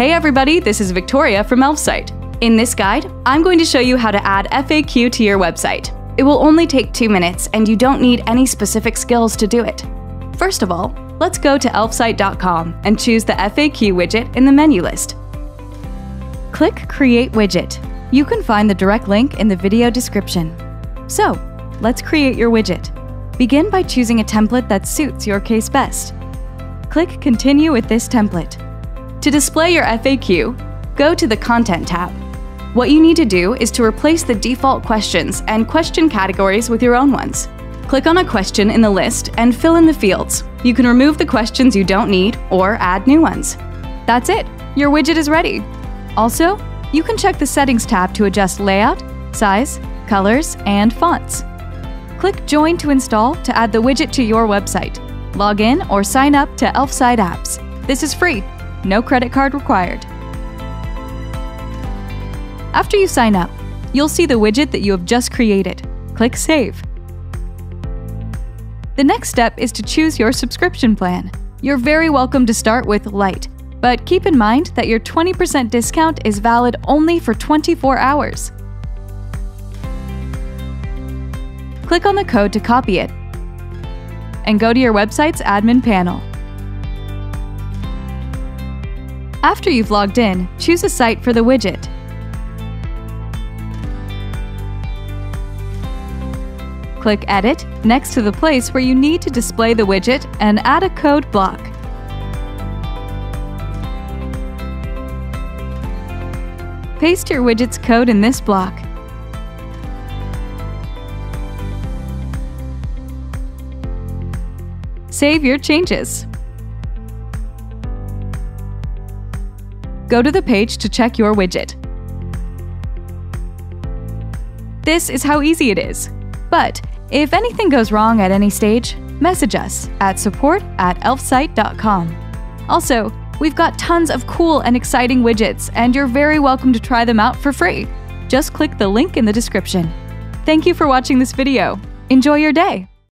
Hey everybody, this is Victoria from Elfsight. In this guide, I'm going to show you how to add FAQ to your website. It will only take 2 minutes and you don't need any specific skills to do it. First of all, let's go to elfsight.com and choose the FAQ widget in the menu list. Click Create Widget. You can find the direct link in the video description. So, let's create your widget. Begin by choosing a template that suits your case best. Click Continue with this template. To display your FAQ, go to the Content tab. What you need to do is to replace the default questions and question categories with your own ones. Click on a question in the list and fill in the fields. You can remove the questions you don't need or add new ones. That's it! Your widget is ready! Also, you can check the Settings tab to adjust layout, size, colors, and fonts. Click Join to install to add the widget to your website. Log in or sign up to Elfsight apps. This is free, no credit card required. After you sign up, you'll see the widget that you have just created. Click Save. The next step is to choose your subscription plan. You're very welcome to start with Lite, but keep in mind that your 20% discount is valid only for 24 hours. Click on the code to copy it and go to your website's admin panel. After you've logged in, choose a site for the widget. Click Edit next to the place where you need to display the widget and add a code block. Paste your widget's code in this block. Save your changes. Go to the page to check your widget. This is how easy it is. But if anything goes wrong at any stage, message us at support@elfsight.com. Also, we've got tons of cool and exciting widgets, and you're very welcome to try them out for free. Just click the link in the description. Thank you for watching this video. Enjoy your day!